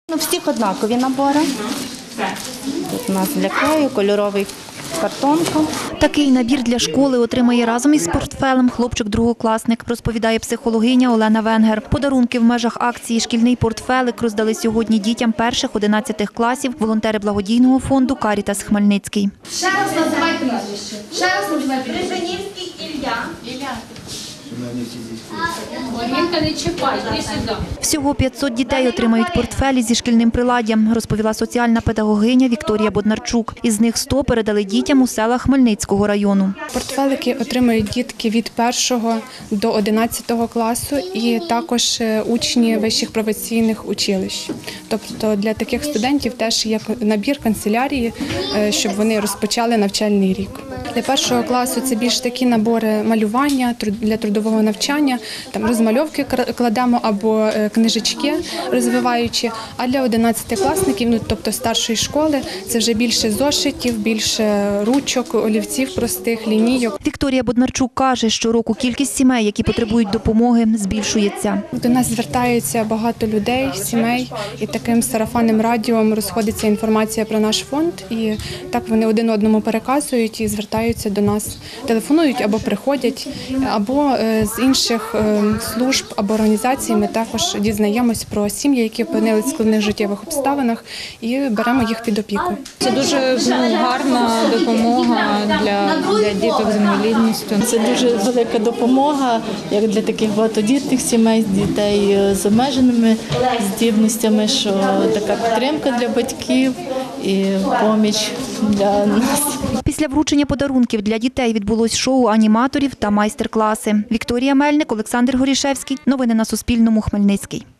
Всіх однакові набори. Тут у нас для клею, кольоровий картонка. Такий набір для школи отримає разом із портфелем хлопчик-другокласник, розповідає психологиня Олена Венгер. Подарунки в межах акції «Шкільний портфелик» роздали сьогодні дітям перших-11 класів волонтери благодійного фонду «Карітас Хмельницький». Ще раз називайте прізвище. Ще раз називайте. Крижанівський Ілля. Всього 500 дітей отримають портфелі зі шкільним приладдям, розповіла соціальна педагогиня Вікторія Боднарчук. Із них 100 передали дітям у селах Хмельницького району. Портфелики отримують дітки від 1 до 11 класу і також учні вищих професійних училищ. Тобто для таких студентів теж є набір канцелярії, щоб вони розпочали навчальний рік. Для 1 класу це більш такі набори малювання для трудового навчання, там розмальовки кладемо або книжечки розвиваючі. А для 11-класників, тобто старшої школи, це вже більше зошитів, більше ручок, олівців простих, лінійок. Вікторія Боднарчук каже, щороку кількість сімей, які потребують допомоги, збільшується. До нас звертаються багато людей, сімей, і таким сарафанним радіо розходиться інформація про наш фонд. І так вони один одному переказують і звертаються до нас, телефонують або приходять, або з інших служб або організацій ми також дізнаємось про сім'ї, які опинились в складних життєвих обставинах, і беремо їх під опіку. Це дуже гарна допомога для діток з інвалідністю. Це дуже велика допомога, як для таких багатодітних сімей, дітей з обмеженими здібностями, що така підтримка для батьків і поміч для нас. Після вручення подарунків для дітей відбулось шоу аніматорів та майстер-класи. Вікторія Мельник, Олександр Горішевський. Новини на Суспільному. Хмельницький.